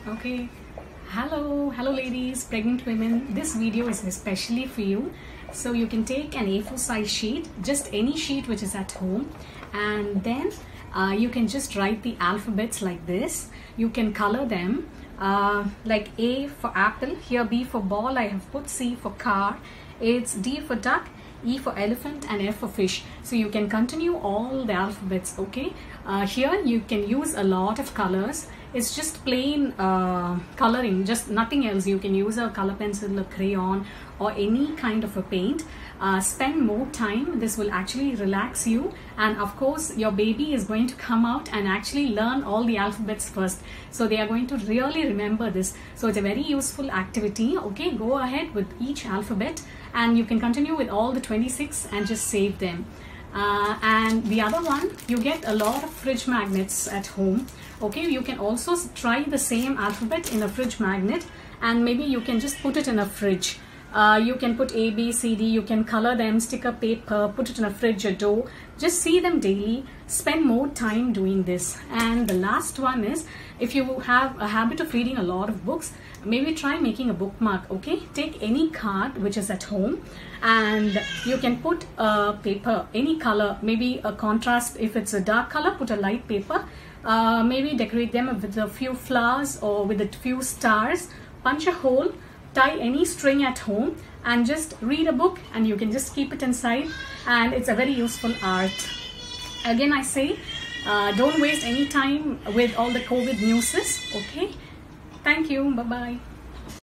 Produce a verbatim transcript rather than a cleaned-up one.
Okay, hello hello ladies, pregnant women. This video is especially for you. So you can take an A four size sheet, just any sheet which is at home, and then uh, you can just write the alphabets like this. You can color them uh, like A for apple, here B for ball, I have put C for car, it's D for duck, E for elephant, and F for fish. So you can continue all the alphabets. Okay, uh, here you can use a lot of colors. It's just plain uh, coloring, just nothing else. You can use a color pencil, a crayon, or any kind of a paint. Uh, spend more time. This will actually relax you, and of course your baby is going to come out and actually learn all the alphabets first, so they are going to really remember this. So it's a very useful activity. Okay, go ahead with each alphabet and you can continue with all the twenty-six and just save them. Uh, and the other one, you get a lot of fridge magnets at home. Okay, you can also try the same alphabet in a fridge magnet, and maybe you can just put it in a fridge. Uh, you can put A, B, C, D, you can color them, sticker paper, put it in a fridge or door. Just see them daily, spend more time doing this. And the last one is, if you have a habit of reading a lot of books, maybe try making a bookmark. Okay, take any card which is at home and you can put a paper, any color, maybe a contrast. If it's a dark color, put a light paper. Uh, maybe decorate them with a few flowers or with a few stars. Punch a hole, tie any string at home, and just read a book, and you can just keep it inside, and it's a very useful art. Again, I say, uh, don't waste any time with all the COVID newses. Okay, thank you, bye bye.